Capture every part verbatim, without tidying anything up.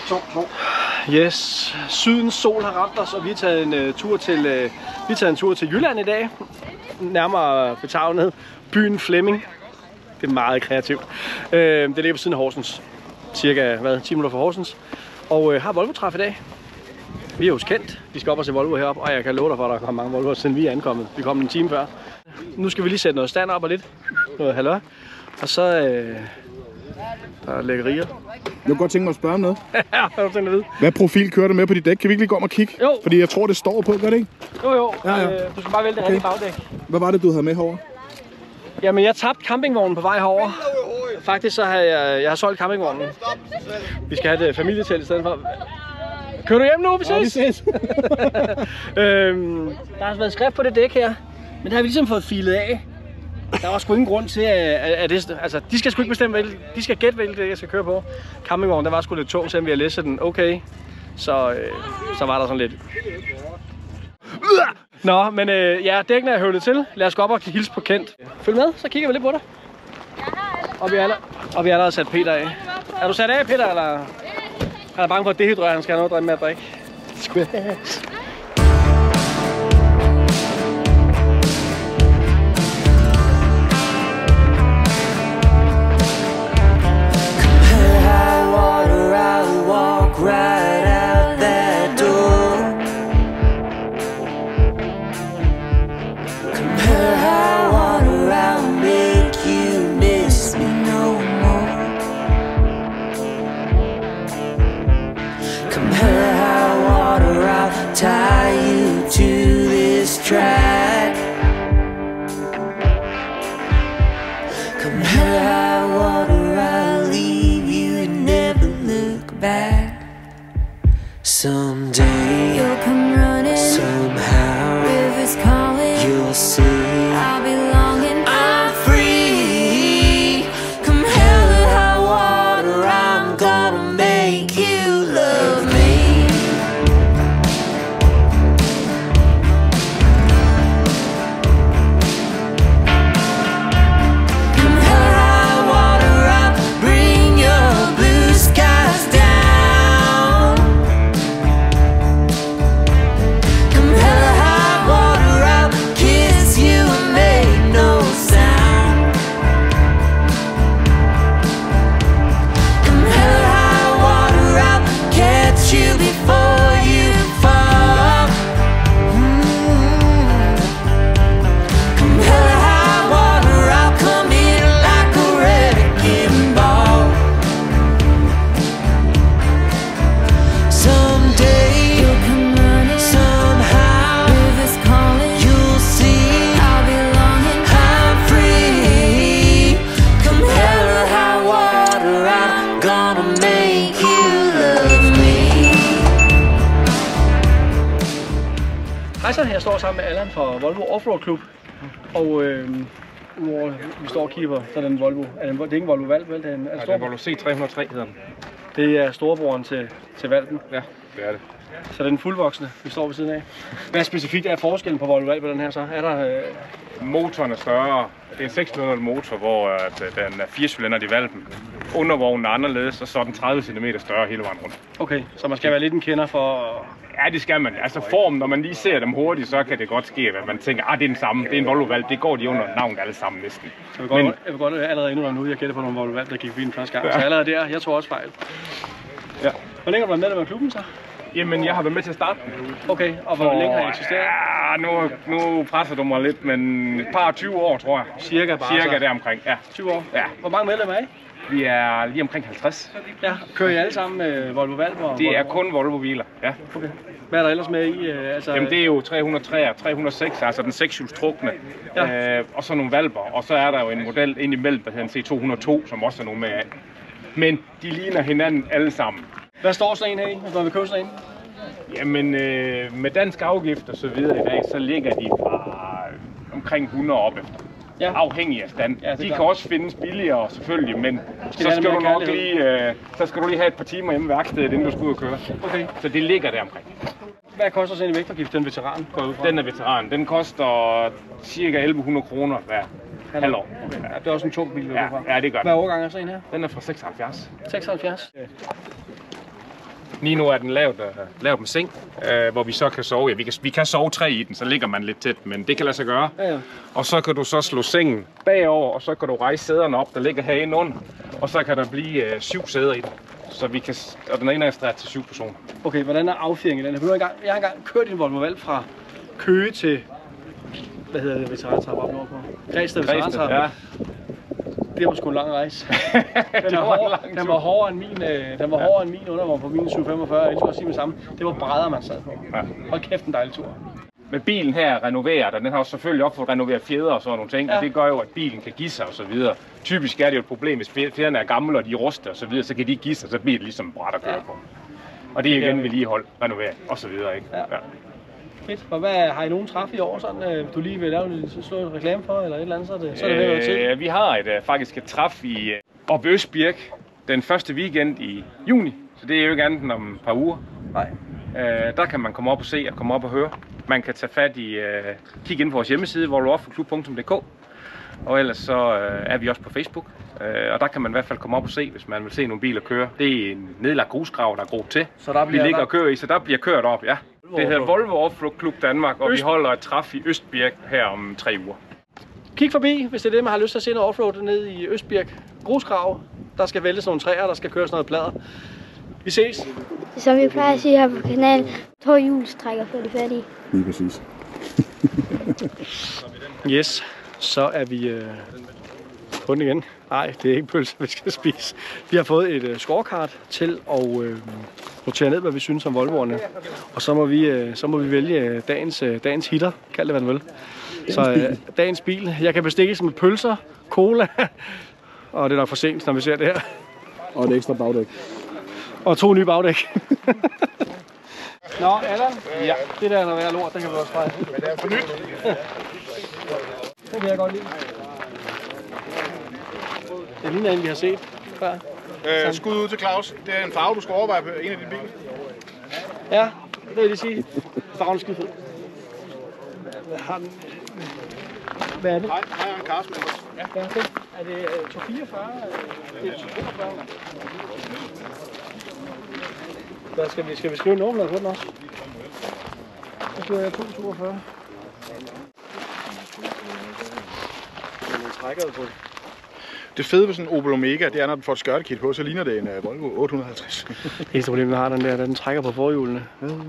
Yes, sydens sol har ramt os, og vi har taget en uh, tur til uh, vi har taget en tur til Jylland i dag. Nærmere betavnet byen Flemming. Det er meget kreativt. Uh, det ligger på siden af Horsens. Cirka hvad, ti minutter fra Horsens. Og uh, har Volvo-træf i dag. Vi er jo kendt. Vi skal op og se Volvo heroppe, og jeg kan love dig for, at der kommer mange Volvoer, siden vi er ankommet. Vi kom en time før. Nu skal vi lige sætte noget stand op og lidt. Noget halløj. Og så øh, der er lækkerier. Jeg kunne godt tænke mig at spørge om noget. Ja, hvad du tænker at vide? Hvad profil kører du med på dit dæk? Kan vi ikke lige gå om og kigge? Jo. Fordi jeg tror, det står på, gør det ikke? Jo, jo. Ja, ja. Øh, du skal bare vælge det okay. Rigtige bagdæk. Hvad var det, du havde med herover? Jamen, jeg tabte campingvognen på vej herover. Faktisk så har jeg, jeg har solgt campingvognen. Vi skal have et familietelt i stedet for. Kører du hjem nu? Vi ses. Ja, vi ses. øhm, der har været skrift på det dæk her, men det har vi ligesom fået filet af. Der var sgu ingen grund til, at, at det, altså, de skal sgu ikke bestemme, de skal gætte, hvilket jeg skal køre på. Campingvognen, der var sgu lidt tung, selvom vi har læsset den okay. Så, øh, så var der sådan lidt. Nå, men øh, ja, dækkene er høvlet til. Lad os gå op og hilse på Kent. Følg med, så kigger vi lidt på dig. Og vi er allerede, og vi er allerede sat Peter af. Er du sat af, Peter, eller? Han er bange for at dehydrere, han skal have noget med at drikke. Squash. Tie you to this track. Come hell high water, I'll leave you and never look back. Someday you'll come running, somehow rivers calling, you'll see I'll be longing, I'm free. Come hell high water, I'm gonna make you love me. Jeg står sammen med Allan fra Volvo Offroad Club, og øh, hvor vi står og kigger på sådan en Volvo. Er det, det er ikke en Volvo Valp, vel? Det er en, er det ja, det er Volvo C tre hundrede og tre hedder den. Det er storebroren til, til Valpen. Ja, det er det. Så det er den fuldvoksne, vi står ved siden af. Hvad specifikt er forskellen på Volvo Valp på den her så? Er der... Øh... Motoren er større. Det er en seks cylindret motor, hvor at, den er fire cylindret i Valpen. Undervognen er anderledes, og så er den tredive centimeter større hele vejen rundt. Okay, så man skal være lidt en kender for... Ja, det skal man. Altså formen, når man lige ser dem hurtigt, så kan det godt ske, at man tænker, ah, det er den samme, det er en Volvo Valp, det går de under navnet alle sammen næsten. Så jeg vil godt, Men... jeg vil godt allerede endnu nu, jeg gætter på nogle Volvo Valp, der gik fint første gang. Ja. Så allerede der, jeg tror også fejl. Ja. Hvor længe har du været med i klubben så? Jamen, jeg har været med til at starte. Okay, og hvor længe har I eksisteret? Ja, nu, nu presser du mig lidt, men et par tyve år, tror jeg. Cirka bare Cirka så. deromkring, ja. tyve år? Ja. Hvor mange medlemmer er I? Vi er lige omkring halvtreds. Ja, kører I alle sammen med Volvo Valp? Og det Volvo? er kun Volvo-biler, ja. Okay. Hvad er der ellers med i? Øh, altså... Jamen, det er jo tre hundrede og tre og tre hundrede og seks, altså den sekshjulstrukne. Ja. Øh, og så nogle Valper, og så er der jo en model ind imellem, der hedder en C to hundrede og to, som også er nogle med af. Men de ligner hinanden alle sammen. Hvad står sådan en her i, hvis man vil købe sådan en? Jamen, øh, med dansk afgift og så videre i dag, så ligger de fra omkring hundrede op efter. Ja. Afhængig af stand. Ja, de kan også findes billigere selvfølgelig, men skal så skal du nok lige, øh, så skal du lige have et par timer hjemme i værkstedet, inden du skal ud og køre. Okay. Så det ligger der omkring. Hvad koster sådan en vægtafgift, den veteran går ud fra? Den er veteran. Den koster ca. elleve hundrede kroner hver halvår. Okay. Ja, det er også en tung bil, ja, ja, det gør Hvad årgang er sådan en her? Den er fra seksoghalvfjerds. seksoghalvfjerds? Ja. Lige nu er den lavet, uh, lavet med seng, uh, hvor vi så kan sove. Ja, vi kan, vi kan sove tre i den, så ligger man lidt tæt, men det kan lade sig gøre. Ja, ja. Og så kan du så slå sengen bagover, og så kan du rejse sæderne op, der ligger herinde under. Og så kan der blive uh, syv sæder i den. Så vi kan, og den ene er stræt til syv personer. Okay, hvordan er affjedringen i den her? Jeg har engang kørt i en Volvo Valp fra Køge til, hvad hedder det, veterantrappe op nordpå? Græsted veterantrappe. Ja. Det var sgu en lang rejse. Den var, hård, den var hårdere end min, øh, den var ja. hårdere end min undervogn på min syv femogfyrre. Jeg skulle sige med samme. Det var brædder, man sad på. Ja. Hold kæft, en dejlig tur. Men bilen her er renoveret, og den har jo selvfølgelig også fået renoveret fjeder og sådan nogle ting. Ja. Og det gør jo, at bilen kan give sig og så videre. Typisk er det jo et problem, hvis fjederne er gamle og de ruster og så videre, så kan de give sig, så bliver det ligesom bræt at køre ja. på. Og det er igen vedligehold, renovering og så videre, ikke? Ja. Ja. Fedt. Og hvad, har I nogen træf i år, sådan, du lige vil lave slå en reklame for, eller et eller andet, så er det, så er det øh, tid? Vi har et, faktisk et træf i op Østbirk den første weekend i juni, så det er jo ikke andet end om et par uger. Nej. Øh, der kan man komme op og se og komme op og høre. Man kan tage fat i, øh, kigge ind på vores hjemmeside, volvoofferklub punktum d k, og ellers så øh, er vi også på Facebook. Øh, og der kan man i hvert fald komme op og se, hvis man vil se nogle biler køre. Det er en nedlagt grusgrav, der er grov til. Så der bliver vi ligger der... og kører i, så der bliver kørt op, ja. Det hedder Volvo Offroad Danmark, og Øst... vi holder et træf i Østbirk her om tre uger. Kig forbi, hvis det er det, man har lyst til at se noget offroad ned i Østbirk. Grusgrav, der skal væltes nogle træer, der skal køres noget plader. Vi ses. Som vi plejer at sige her på kanalen, to hjulstrækker før de er færdige. Lige præcis. Yes, så er vi øh, på den igen. Nej, det er ikke pølse, vi skal spise. Vi har fået et øh, scorecard til at øh, notere ned, hvad vi synes om Volvoerne. Og så må vi, øh, så må vi vælge dagens, øh, dagens hitter, kald det hvad den vil. Så øh, dagens bil. Jeg kan bestikkes med pølser, cola, og det er nok for sent, når vi ser det her. Og et ekstra bagdæk. Og to nye bagdæk. Nå, Allan? Ja. Det der er noget værd lort, det kan vi også fejre. Men det er for nyt. Det kan jeg godt lide. Det ligner en, vi har set før. Øh, skud ud til Claus. Det er en farve, du skal overveje på en af dine biler. Ja, det vil jeg sige. Farven er skide fed. Har den... Hvad er det? Nej, jeg har en Carsten med os. Ja, det er det. Er det to fireogfyrre? Det er to fireogfyrre. Hvad skal vi, skal vi skrive nummer på den også? Så skriver jeg to toogfyrre. Den trækker jo på det. Det fede ved sådan en Opel Omega, det er, når den får et skørtekit på, så ligner det en uh, Volvo otte hundrede og halvtreds. Det eneste problem, den har, den der, den trækker på forhjulene.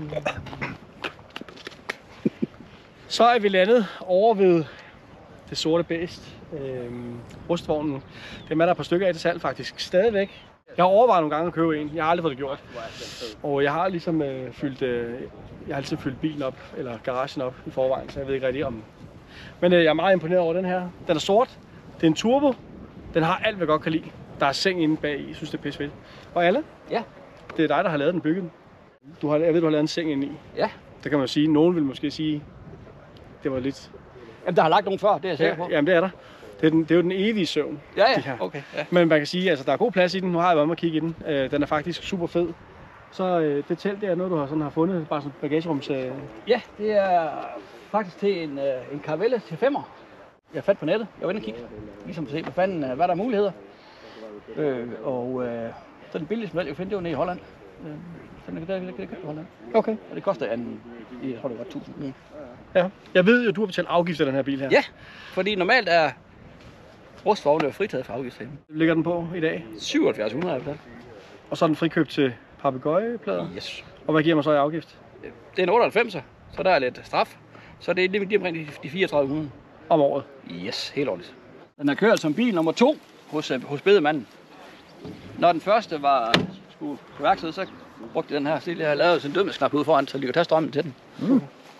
Så er vi landet over ved det sorte bæst. Øhm, rustvognen. Dem er der et par stykker af til salg faktisk. Stadigvæk. Jeg har overvejet nogle gange at købe en. Jeg har aldrig fået det gjort. Og jeg har ligesom øh, fyldt, øh, jeg har altid fyldt bilen op, eller garagen op i forvejen, så jeg ved ikke rigtig om. Men øh, jeg er meget imponeret over den her. Den er sort. Det er en turbo. Den har alt, hvad jeg godt kan lide. Der er seng inde bag i. Jeg synes, det er pisse fedt. Og Alle? Ja? Det er dig, der har lavet den, bygget den. Du har, jeg ved, du har lavet en seng inde i. Ja. Det kan man sige. Nogen vil måske sige, det var lidt... Jamen, der har lagt nogen før, det er jeg sikker på. Ja, jamen, det er der. Det er, den, det er jo den evige søvn. Ja, ja. Okay, ja. Men man kan sige, at altså, der er god plads i den. Nu har jeg været med at kigge i den. Øh, den er faktisk super fed. Så øh, det telt, det er noget, du har, sådan, har fundet, bare sådan bagagerums... Øh... Ja, det er faktisk til en, øh, en Caravelle til femmer. Jeg er fat på nettet. Jeg var inde og kigge, ligesom for at se, hvad, fanden, hvad der er muligheder. Øh, og øh, så den billigste model, jeg finder, det var nede i Holland. Øh, så det kan det købe i Holland. Okay. Og det koster en, jeg tror det var tusind. Mm. Ja. Jeg ved jo, at du har betalt afgift af den her bil her. Ja, fordi normalt er rustvogne fritaget for afgift. Ligger den på i dag? syvoghalvfjerds hundrede er det. Og så er den frikøbt til papegøjeplader? Yes. Og hvad giver man så i afgift? Det er en otteoghalvfemser, så der er lidt straf. Så det er lige omkring de fireogtredive hundrede. Om året? Yes, helt ordentligt. Den er kørt som bil nummer to hos, hos bedemanden. Når den første var skulle på værksted, så brugte den her stil, jeg har lavet sådan en dødmandsknap ud foran, så de kan tage strømmen til den. Mm.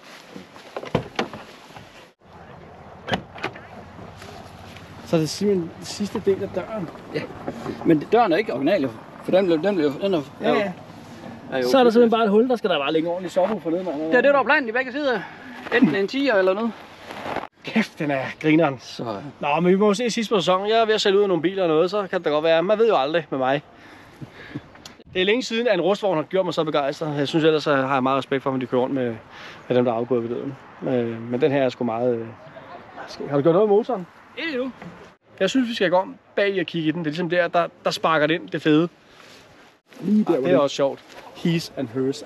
Så det er simpelthen den sidste del af døren? Ja, men døren er ikke original, for den blev, den blev, den er, ja, ja. Er jo, så er der simpelthen bare et hul, der skal der bare ligge ordentligt sovhul for nede. Det er det, der er planen i begge sider. Enten en tiger eller noget. Kæft, den er grineren. Så... Nå, men vi må se sidst på sæsonen. Jeg er ved at sælge ud af nogle biler og noget, så kan det da godt være. Man ved jo aldrig med mig. Det er længe siden, at en rustvogn har gjort mig så begejstret. Jeg synes ellers, at har jeg meget respekt for, at de kører rundt med, med dem, der er afgået ved døden. Men den her er sgu meget... Har du gjort noget med motoren? Ikke nu. Jeg synes, vi skal gå om bag og kigge i den. Det er ligesom der, der, der sparker det ind, det fede. Lige der, ja, det er også sjovt. His and hers.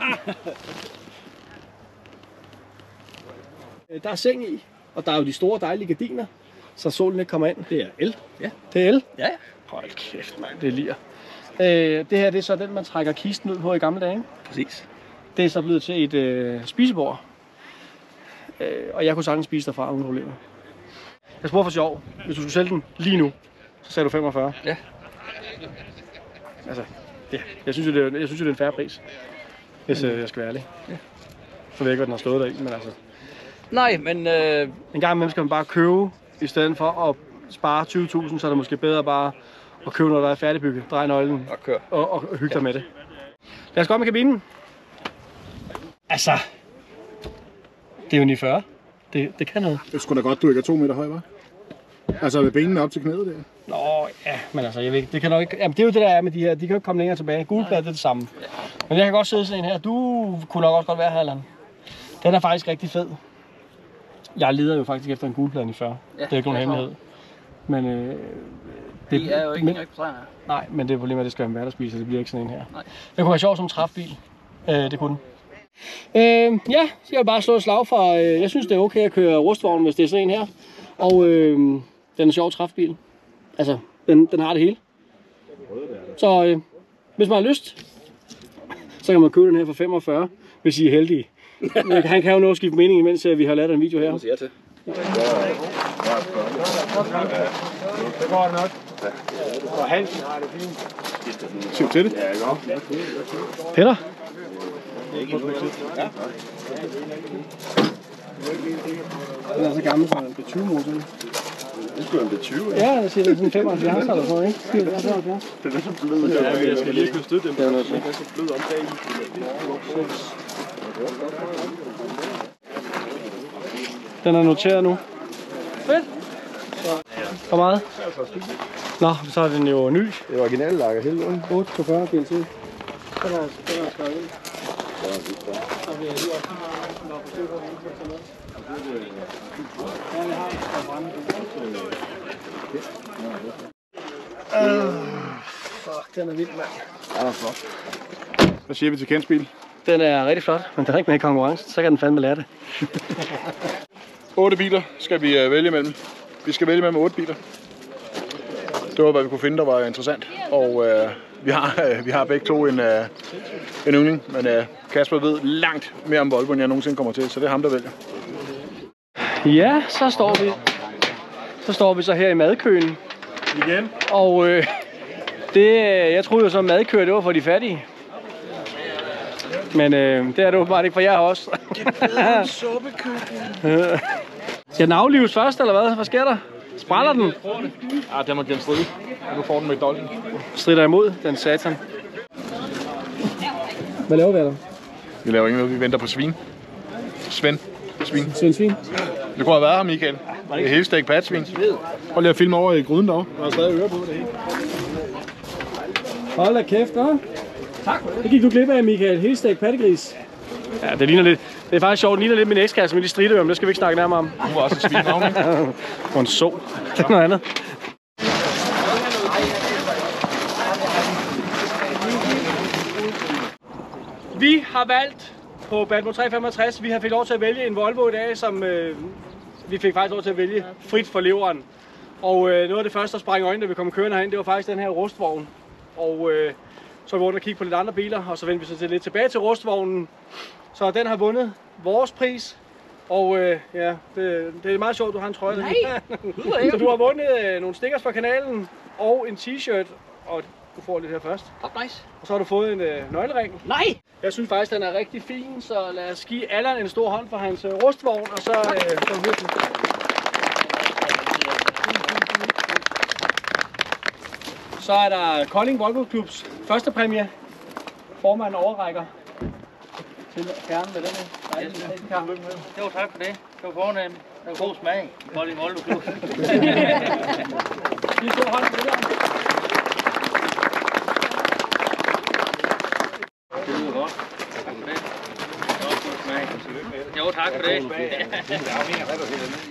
Der er seng i, og der er jo de store dejlige gardiner, så solen ikke kommer ind. Det er el. Ja. Det er el? Ja, ja. Hold kæft, mand. Det er lir. Øh, det her det er så den, man trækker kisten ud på i gamle dage. Præcis. Det er så blevet til et øh, spisebord. Øh, og jeg kunne sagtens spise derfra uden problemer. Jeg spurgte for sjov, hvis du skulle sælge den lige nu, så sagde du femogfyrre. Ja. Altså, ja. Jeg synes jo, det er, jeg synes jo, det er en fair pris, hvis øh, jeg skal være ærlig. Ja. Så ved jeg ikke, hvad den har stået deri, men altså... Nej, men... Øh... En gang imellem skal man bare købe, i stedet for at spare tyve tusind, så er det måske bedre bare at købe noget, der er færdigbygget. Drej nøglen Og kør. og, og hygge dig med det. Lad os gå med kabinen. Altså, det er jo ni fyrre. Det, det kan noget. Det er sgu da godt, du ikke er to meter høj, hva'? Altså med benene op til knæet der. Nå, ja, men altså, jeg ved ikke, det kan nok ikke... Jamen, det er jo det, der er med de her. De kan jo ikke komme længere tilbage. Gulblad, det er det samme. Men jeg kan godt sidde sådan en her. Du kunne nok også godt være her, Allan. Den er faktisk rigtig fed. Jeg leder jo faktisk efter en gulblad i fyrre. Ja, det er ikke nogen hemmelighed. Men øh, det De er jo ikke men, rigtig på træerne. nej, men det er problemet, at det skal være en hverdagsbil, så det bliver ikke sådan en her. Nej. Det kunne være sjovt som træfbil. Øh, det kunne den. Øh, ja, så jeg vil bare slå et slag for, øh, jeg synes det er okay at køre rustvogn, hvis det er sådan en her. Og øh, den er en sjov træfbil. Altså, den, den har det hele. Så øh, hvis man har lyst, så kan man købe den her for femogfyrre, hvis I er heldige. Han kan jo nå at skifte mening, imens vi har lavet en video her. Det siger til. Det går det nok. Og Hansen har det fint. Siv til det. Peter? Den er så gammel, så den bliver tyve motor. Det skulle være tyve. Ja, jeg siger, det er sådan femoghalvfjerds eller sådan noget, ikke? femoghalvfjerds. Den er så blød. Ja, jeg skal lige kunne støtte den. Den er så blød om bag i. Den er noteret nu. Fedt. Hvor meget? Nå, så er den jo ny. Det er original lager hele vejen. otte til fyrre G L T. Den er den er skrevet ind. Så vil jeg lige også nå på stykker og indkøbe sådan noget. Ja, vi har en brænde. Fuck, den er vild, mand. Ja, den er flot. Hvad siger vi til Kents bil? Den er rigtig flot, men den er ikke med i konkurrence, så kan den fandme lære det. otte biler skal vi uh, vælge mellem. Vi skal vælge mellem otte biler. Det var, hvad vi kunne finde, der var interessant. Og uh, vi, har, uh, vi har begge to en, uh, en yndling, men uh, Kasper ved langt mere om Volvo, end jeg nogensinde kommer til, så det er ham, der vælger. Ja, så står vi så står vi så her i madkøen. Igen. Og øh, det, jeg troede jo så, at madkøer, det var for de fattige. Men øh, det er det åbenbart ikke for jer også. Skal den aflives først, eller hvad? Hvad sker der? Spræller den? Ja, den må gennem stride. Nu får den med dolken. Strider imod, den satan. Hvad laver vi der? Vi laver ingen noget, vi venter på svin. Svend. Svin. Svend svin? Det kunne have været her, Michael. Det er helt stegt patsvin. Prøv lige at filme over i gryden derovre. Der er stadig øre på det hele. Hold da kæft, hva'? Tak for det. Det gik du glip af, Michael. Helt stegt pattegris. Ja, det ligner lidt. Det er faktisk sjovt. Det ligner lidt min ekskasse med de strideører, men det skal vi ikke snakke nærmere om. Hun var også et svin navn, ikke? Og en så. Det er noget andet. Vi har valgt på Badmo tre femogtres. Vi har fik lov til at vælge en Volvo i dag, som øh, vi fik faktisk lov til at vælge frit for leveren. Og øh, noget af det første, der sprang i øjnene, da vi kom kørende herind, det var faktisk den her rustvogn. Og øh, så er vi rundt og kigge på lidt andre biler, og så vendte vi så lidt tilbage til rustvognen. Så den har vundet vores pris. Og øh, ja, det, det er meget sjovt, du har en trøje. Nej. Så du har vundet øh, nogle stickers fra kanalen og en t-shirt. Og du får lidt her først. Oh, nice. Og så har du fået en øh, nøglering. Nej! Jeg synes faktisk, den er rigtig fin, så lad os give Allan en stor hånd for hans øh, rustvogn, og så øh, så virkelig. Så er der Kolding Volvo Klubs første præmie. Formanden overrækker til herren med denne dejlige safecar. Jo, tak for det. Det var fornemt. Det var god smag. Kolding Volvo Klub. Giv en stor hånd til det. Jo, tak for det.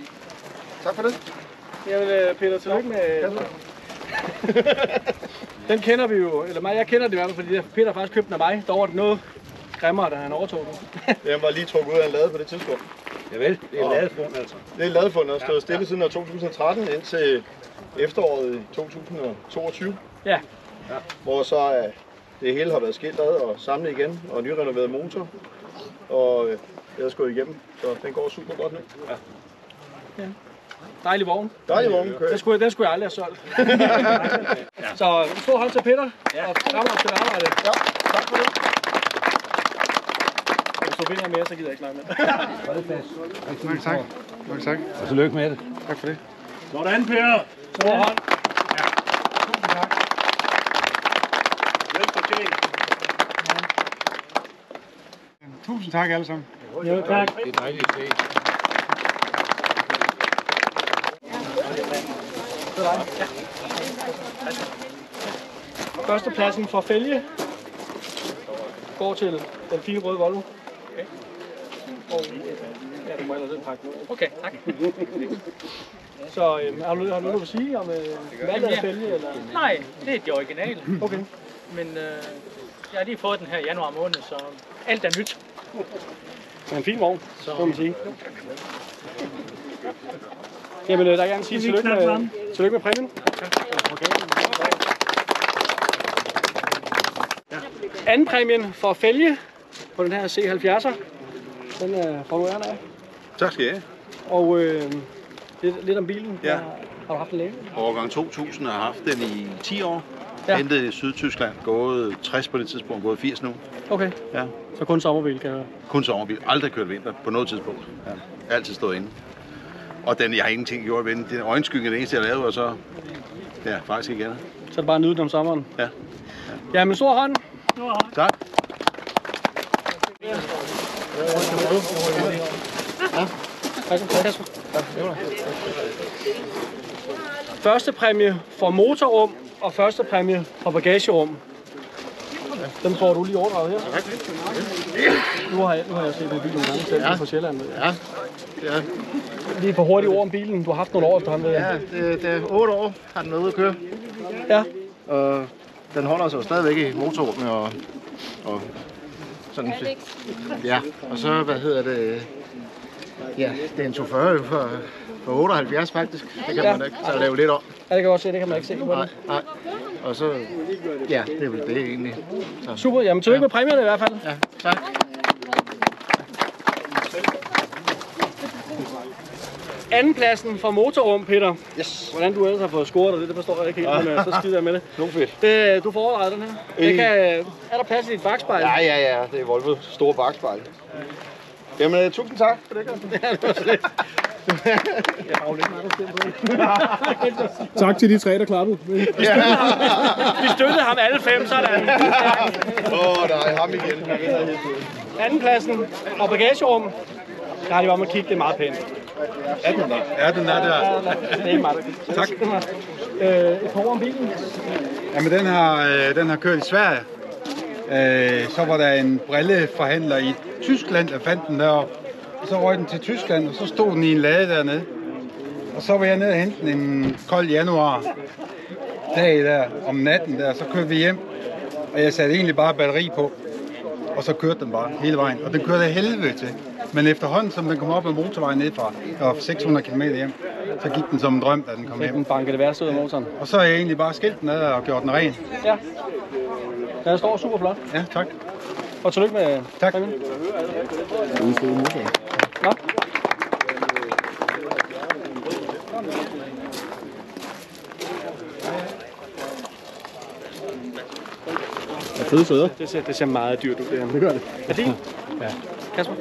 Tak for det. Jeg vil, Peter, tillykke med... Den kender vi jo, eller mig, jeg kender det i hvert fald, fordi Peter faktisk købte den af mig. Der var det noget grimmere, da han overtog den. Den var lige trukket ud af en lade på det tidspunkt. Javel, det er ladefund altså. Det er ladefund, og stået stille siden to tusind og tretten indtil efteråret i to tusind og toogtyve. Ja. Ja. Hvor så uh, det hele har været skilt ad og samlet igen, og nyrenoveret motor. Og uh, det er gået igennem, så den går super godt nu. Ja. Ja. Dejlig vogn. Dejlig vogn, kører. Den skulle, den skulle jeg aldrig have solgt. Ja. Så stor hånd til Peter, ja. Og rammer til arbejde. Ja, tak for det. Hvis du vinder mere, så gider jeg ikke snakke med. Mange tak. Mange tak. Og tillykke med det. Tak for det. Sådan, Peter. Stor hånd. Ja. Tusind tak. Velfortjent. Tusind tak alle sammen. Jo, tak. Det er dejligt at se. Førstepladsen for Fælge går til den fine røde Volvo. Okay. Og ja, du må ellers selv pakke noget. Okay, tak. Så øh, har du har du noget at sige om øh, valget af Fælge? Eller? Nej, det er de originale. Okay. Men øh, jeg har lige fået den her i januar måned, så alt er nyt. Det er en fin vogn, så må man sige. Jamen, der vil jeg gerne sige tillykke med, tillykke med præmien. Okay. Anden præmien for Fælge på den her C halvfjerdser. Den øh, får du æren af. Tak skal I have. Og øh, lidt, lidt om bilen. Ja. Har, har du haft den længe? Årgang to tusind har haft den i ti år. Ja. Hentet i Sydtyskland. Gået tres på det tidspunkt. Gået firs nu. Okay. Ja. Så kun sommerbil, kan jeg høre. Kun sommerbil. Aldrig kørt vinter på noget tidspunkt. Ja. Altid stået inde. Og den, jeg har ingenting gjort ved den. Den øjenskygge er det eneste, jeg lavede, og så... Ja, faktisk ikke andet. Så er det bare at nyde den om sommeren. Ja. Ja, ja men stor hånd. tak. Ja. Første præmie for motorrum og første præmie for bagagerum. Den får du lige overdraget her. Nu har jeg, nu har jeg set det i bilen mange selv ja. På Sjælland. Ja. Ja. Lige for hurtigt ord om bilen. Du har haft nogle år efterhånden, ved jeg. Ja, det, det er otte år, har den været ude at køre. Ja. Og den holder sig jo stadigvæk i motorrummet og, og sådan. Ja, og så, hvad hedder det? Ja, det er en to fyrre for, for otteoghalvfjerds faktisk. Det kan ja. Man ikke så lave lidt om. Ja, det kan jeg godt se. Det kan man ikke se på nej, nej. Og så, ja, det er vel det egentlig. Så. Super, jamen tillykke ja. Med præmierne i hvert fald. Ja, tak. Andenpladsen for motorrum, Peter. Yes. Hvordan du ellers har fået scoret det, det forstår jeg ikke helt, ja. Men så skider jeg med det. Nu fedt. Det, du får overvejet den her. Det kan, er der plads i dit bakspejl? Ja, ja, ja. Det er Volvo store bakspejl. Jamen, uh, tusind tak for det, Carsten. Ja, det var så lidt. Jeg har jo lidt meget at stemme på det. Tak til de tre, der klappede. Vi støttede, vi støttede ham alle fem, sådan. Åh, oh, nej, ham igen. Andenpladsen og bagagerum. Der har de om at kigge, det er meget pænt. Er den der? Ja, den er der. Det er ikke meget. Tak. Øh, et par ord om bilen. Jamen, den har, øh, den har kørt i Sverige. Øh, så var der en brilleforhandler i Tyskland, der fandt den deroppe. Og så røg den til Tyskland, og så stod den i en lade dernede. Og så var jeg nede og hente den en kold januar dag der, om natten der, så kørte vi hjem. Og jeg satte egentlig bare batteri på, og så kørte den bare hele vejen. Og den kørte af helvede til. Men efterhånden, som den kom op ad motorvejen nedfra, der var seks hundrede kilometer hjem, så gik den som en drøm, da den kom hjem. Den bankede det værste ud af motoren. Og så har jeg egentlig bare skilt den ad og gjort den ren. Ja. Den står super flot. Ja, tak. Og tillykke med tak. Præmien. Nå. Det er fede fødder. Det ser, det ser meget dyrt ud, det her. Det gør det. Er det din? Ja. Kasper?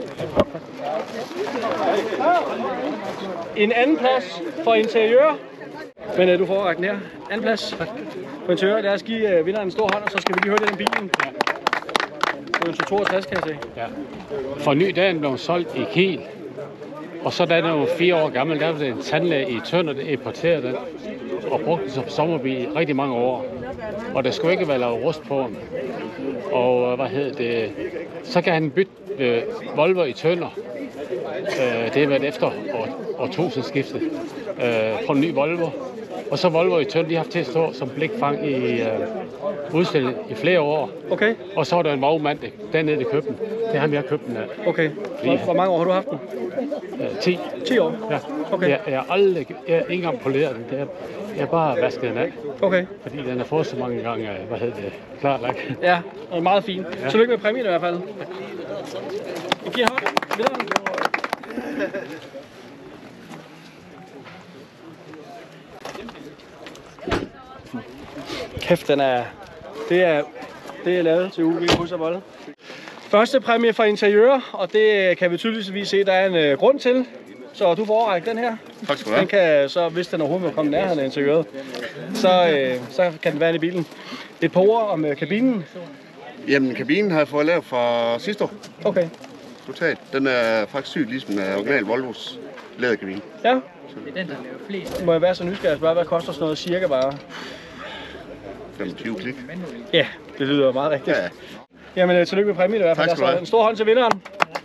En anden plads for interiør. Men uh, du får rækken her. Anden plads for interiør. Lad os give uh, vinderen en stor hånd, og så skal vi lige høre lidt om bilen. Det er en toogtres, kan jeg se. Ja. For ny, der er den blevet solgt i Kiel. Og så da den var fire år gammel, der var det en tandlæge i Tønder, der importerede den. Og brugte den som sommerbil i rigtig mange år. Og der skulle ikke være lavet rust på den. Og hvad hedder det? Så kan han bytte øh, Volvo i Tønder. Øh, det har været efter år, årtusindskiftet. Øh, på en ny Volvo. Og så Volvo i Tønder, de har haft til at stå som blikfang i uh, udstilling i flere år. Okay. Og så var der en vognmand dernede, der købte den. Det er ham, jeg har købt den af. Okay. Hvor, hvor mange år har du haft den? Uh, ti. ti år? Ja. Okay. Jeg, jeg har aldrig, jeg har ikke engang poleret den. Det er, jeg har bare vasket den af. Okay. Fordi den har fået så mange gange, hvad hedder det, klart lagt. Ja, og er meget fint. Ja. Tillykke med præmien i hvert fald. I giver hånd. Videre. Kæft, den er... Det er, det er lavet til U V Kryds og Bolle. Første præmie for interiører, og det kan vi tydeligvis se, der er en uh, grund til. Så du får overrække den her. Tak skal du have. Den kan så, hvis den overhovedet må komme nærheden af interiøret, så, øh, så kan den være i bilen. Et par ord om øh, kabinen. Jamen, kabinen har jeg fået lavet fra sidste år. Okay. Totalt. Den er faktisk sygt ligesom en original Volvos læderkabine. Ja. Det er den, der laver flest. Må jeg være så nysgerrig? Spørge, hvad koster sådan noget cirka bare? femogtyve klik. Ja, det lyder meget rigtigt. Ja. Jamen, øh, tillykke med præmien i hvert fald. Tak skal du have. En stor hånd til vinderen.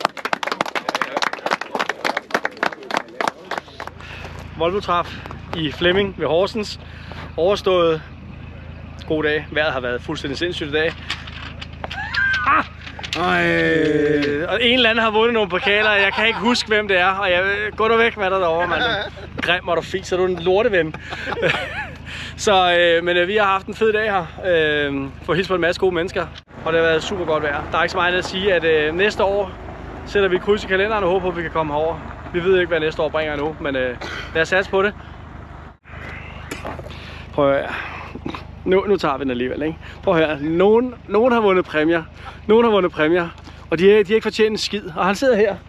Volvo-træf i Flemming ved Horsens. Overstået. God dag. Vejret har været fuldstændig sindssygt i dag. Ah! Øh, og en eller anden har vundet nogle pokaler. Jeg kan ikke huske, hvem det er. Og jeg gå du væk med dig derovre, mand. Grim og du fis, så du er en lorteven. Så, øh, men øh, vi har haft en fed dag her. Øh, for at hilse på en masse gode mennesker. Og det har været super godt vejr. Der er ikke så meget at sige, at øh, næste år sætter vi kryds i kalenderen og håber på, at vi kan komme herover. Vi ved ikke, hvad næste år bringer nu, men øh, lad os satse på det. Prøv at høre. Nu, nu tager vi den alligevel, ikke? Prøv at høre. Nogen, nogen har vundet præmier. Nogen har vundet præmier. Og de, de har ikke fortjent en skid. Og han sidder her.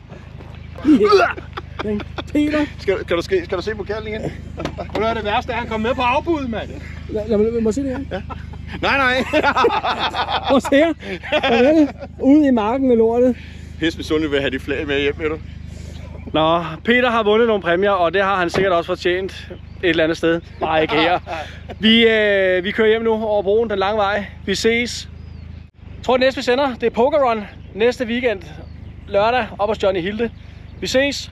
Peter. Skal, kan, du, skal, skal du se pokalen igen? Hvor er det værste, at han kom med på afbud, mand. Lad mig må se det igen. Ja. Nej, nej. Prøv at se her. Farvel. Ude i marken med lortet. Pisse misundelig vil have de flag med hjem, ved du. Nå, Peter har vundet nogle præmier, og det har han sikkert også fortjent et eller andet sted. Bare ikke her. Vi, øh, vi kører hjem nu over broen, den lange vej. Vi ses. Jeg tror, det næste vi sender, det er Poker Run næste weekend. Lørdag, op hos Johnny Hilde. Vi ses.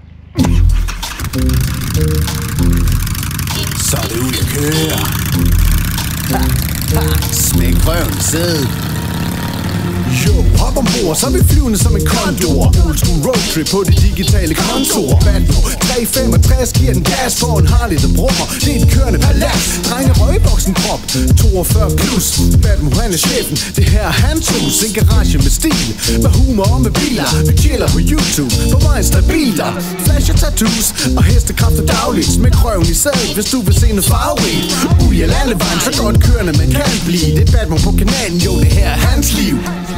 Så er det ud at køre. Ha, ha. Smæk røven, sæd. Yo, hop ombord, så er vi flyvende som en kondor. Old school roadtrip på det digitale kontor. Batmo, tre femogtres giver den gas på en Harley, der brummer. Det er et kørende palads, drenge røgboksen krop. toogfyrre plus, Batmo han er chefen. Det her er hans hus, en garage med stil. Med humor og med biler, vi chiller på YouTube. På vejen stabiler, flash og tattoos og hestekræfter dagligt. Smæk røven i sæd, hvis du vil se noget farverigt. Ude i landevejen, så godt kørende man kan blive. Det er Batmo på kanalen, jo det her er hans liv.